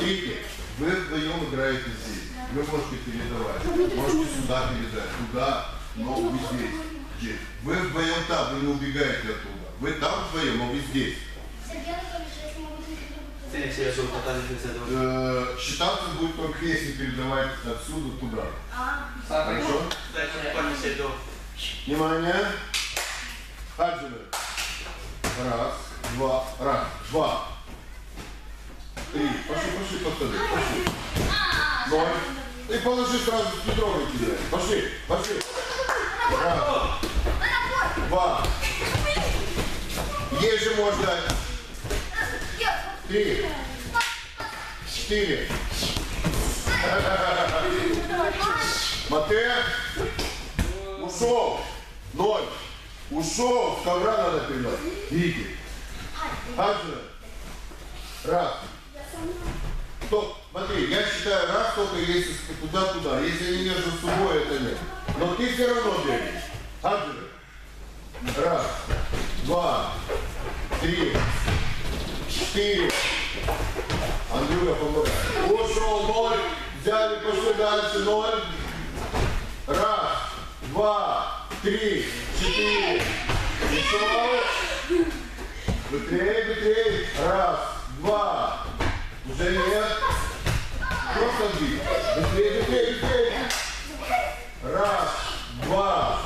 Смотрите, вы вдвоем играете здесь. Вы можете передавать. Можете сюда передать, туда, но вы здесь. Вы вдвоем там, вы не убегаете оттуда. Вы там вдвоем, но вы здесь. Считаться будет только если передавать отсюда туда. Хорошо? Внимание. Хаджи. Раз, два, три. Пошли, повтори. Пошли. 0. И положи сразу с бедром и кидай. Пошли. Раз, два. Есть же можно. 3, 4. Матея. Ушел. 0. Ушел. С ковра надо передать. Видите. Хаджи. Раз. Стоп. Смотри, я считаю раз только если туда-туда. Если они между собой, это нет. Но ты все равно бегаешь. Хаджи. Раз. 2. 3. 4. Андрюха, помогай. Ушел. 0. Взяли, пошли дальше. 0. Раз. 2. 3. 4. Ушел. Быстрее. Раз. 2. Уже нет. Просто бей. Быстрее. Раз. 2.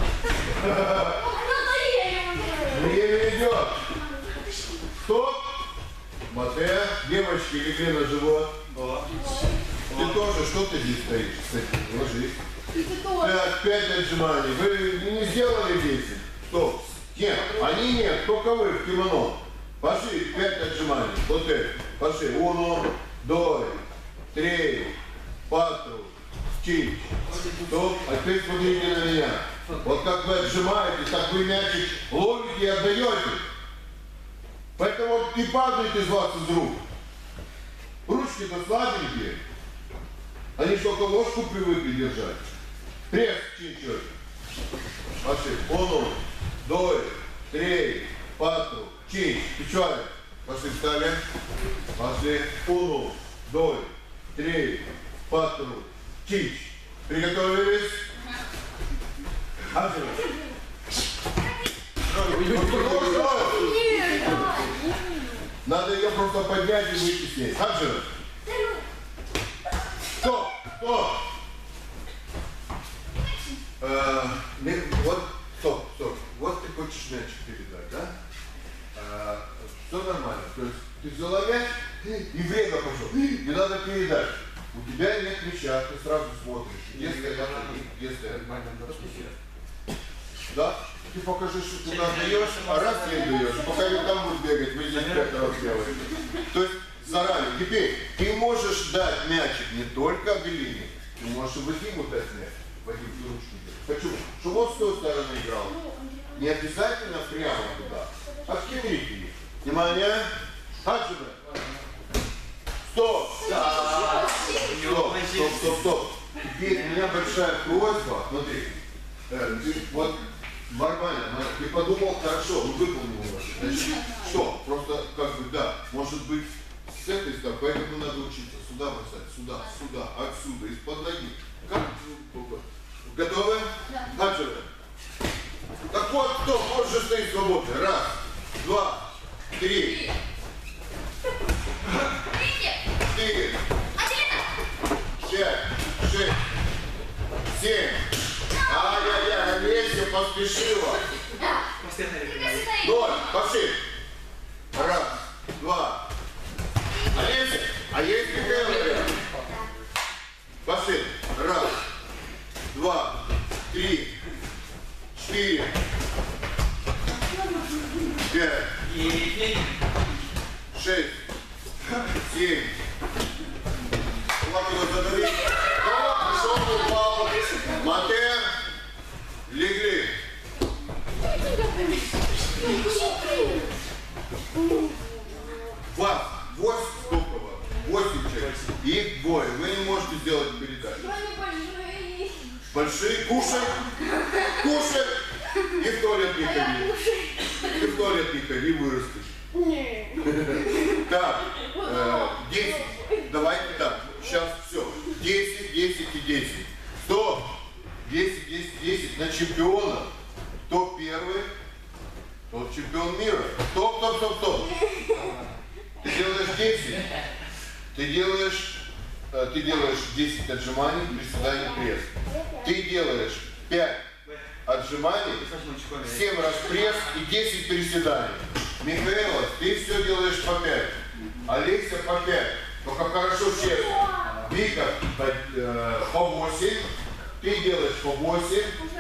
Время идет. Стоп. Матея. Девочки, легли на живот. Ты тоже, что ты здесь стоишь? Ложись. Так, 5 отжиманий. Вы не сделали 10? Стоп. Нет, они нет, только вы в кимоно. Пошли, 5 отжиманий. Вот это. Пошли. 1, 2, 3, 4, 5. Стоп. А теперь смотрите на меня. Вот как вы отжимаете, так вы мячик ловите и отдаете. Поэтому не падает из вас из рук. Ручки-то слабенькие. Они только ложку привыкли держать. Пресс чуть-чуть. Пошли. 1, 2, 3, 4, 5. Печали. Пошли, встали. Пошли. 1, 2, 3, 4, 5. Приготовились. Анжела. Надо ее просто поднять и выйти с ней. Анжела. Стоп. Вот, стоп. Вот ты хочешь мячик передать, да? Все нормально. То есть ты взяла мяч и время пошло. Не надо передать. У тебя нет мяча, ты сразу смотришь. Если да? Ты покажи, что ты отдаешь, а раз не отдаешь, пока не там будет бегать, вы здесь 5 раз делаете. То есть заранее. Теперь ты можешь дать мячик не только Белине, ты можешь и Вадиму дать мяч. Вадим, ты ручку. Почему? Чтобы он с той стороны играл. Не обязательно прямо туда. Обхитрите их. Внимание. Хаджиба. Стоп. Стоп. Теперь у меня большая просьба. Смотри. Вот нормально. Ты подумал хорошо, выполнил его. Значит, что? Просто как бы да. Может быть с этой стороны. Поэтому надо учиться. Сюда бросать. Сюда. Отсюда. Из-под ноги. Как? Готовы? Да. Хаджиба. Так вот, кто может стоять свободно? Раз, 2, 3, 4, 5, 6, 7. Ай-яй-яй, Олеся поспешила. 0, пошли. Раз, 2. Олеся, а есть Михаил? Пошли. Раз, 2, 3, 4, 5, 6, 7. Ладно, задавить. Пришел, упал. Матея. Легли. Вас 8 стукова. 8 человек. Их двое. Вы не можете сделать передачу. Большие. Кушай. И в туалет не ходи, вырастешь. Так, 10. 10 ты делаешь 10 отжиманий, приседаний, пресс. Ты делаешь 5 отжиманий, 7 раз пресс и 10 приседаний. Михаила, ты все делаешь по 5. Олеся по 5. Только хорошо честно. Вика по 8. Ты делаешь по 8,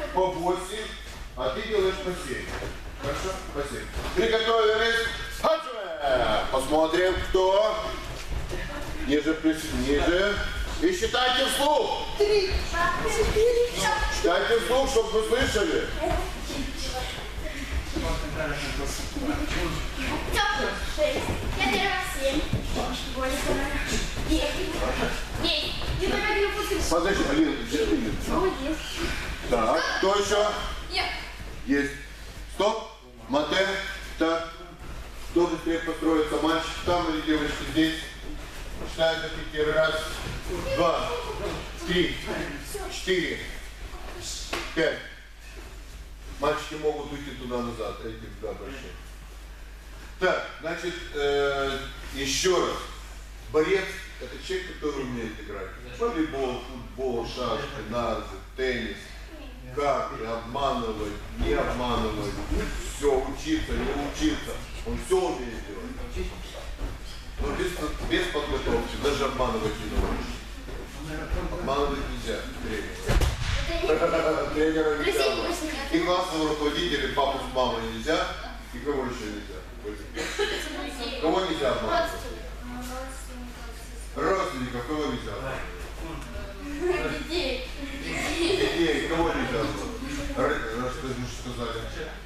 а ты делаешь по 7. Хорошо? По 7. Приготовились. Посмотрим, кто. Ниже, ниже. И считайте вслух. 3, 4, Считайте вслух, чтобы вы слышали. 6, 7, 8, 9, 10. Подожди, Алина, где ты? Так, кто еще? Есть. Стоп. Мате. Так. Кто быстрее построится? Мальчик там или девочки здесь? Считаем до 5. Раз, 2, 3, 4, 5. Мальчики могут уйти туда-назад. Эти туда большие. Так, значит, еще раз. Борец – это человек, который умеет играть. Волейбол, футбол, шашки, нарды, теннис. Карты, обманывать, не обманывать. Все, учиться, не учиться. Он все умеет делать. Но без подготовки даже обманывать не научишься. Обманывать нельзя. Тренера нельзя. И классного руководителя, папу с мамой нельзя. И кого еще нельзя? Кого нельзя обманывать? Родственников кого нельзя обманывать? Детей. Детей, кого нельзя обманывать? Расскажи, что сказали.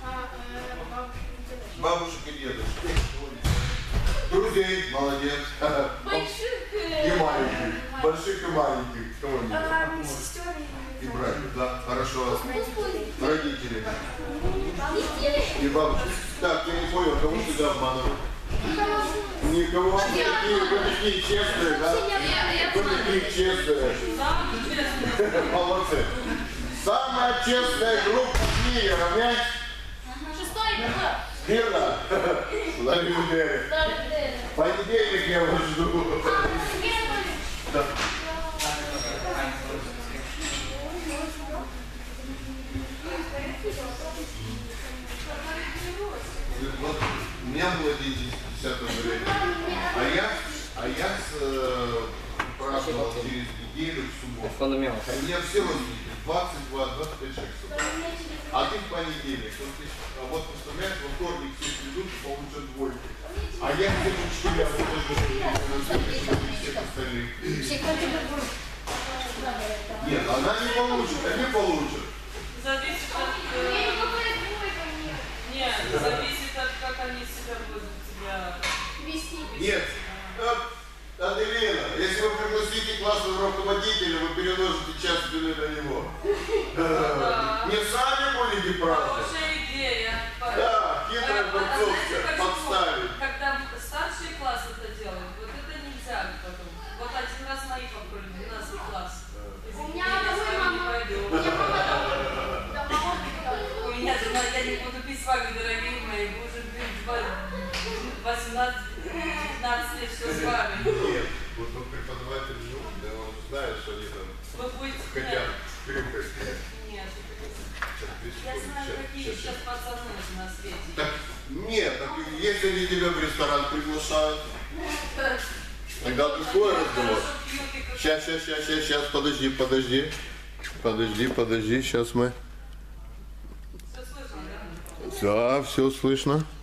Бабушек и дедушек. Друзей, молодец. Больших. И маленьких. Больших и маленьких. Кого нельзя? Сестер. И братьев, да, хорошо. Родители. И бабушки. Так, я не понял, кого сюда обманывать? Никого. Вы такие честные, да? Вы такие честные. Молодцы. Самая честная группа в мире, равнять? 6 Верно? Понедельник я вас жду. Да. Вот у меня было дети 10 ноября, а я праздновал через неделю в субботу. У меня все родственники, 22-25 человек собрали. А ты в понедельник, вот представляешь, во вторник все придут и получат двойку. А я где-то учителя всех остальных. Нет, она не получит, они получат. Зависит от... Нет, зависит от как они себя будут тебя вести. Нет. Аделина, если вы пригласите классного руководителя, вы переложите часть вины на него. Не сами будете праздновать. Хорошая идея. Да, хитрая борцовская, подставить. Когда старшие классы это делают, вот это нельзя потом. Вот один раз мои попробовали, 12 класс. У меня мама. У меня жена, я не буду пить с вами, дорогие мои, вы уже 18-15 лет, что с вами. Нет, вот он преподаватель живут, да, он знает, что они там Вы будете... хотят крюкать. Нет, я знаю, какие сейчас пацаны на свете. Так, нет, так если они тебя в ресторан приглашают, тогда другой разговор. Сейчас, подожди, сейчас мы... Все слышно, да? Да, все слышно.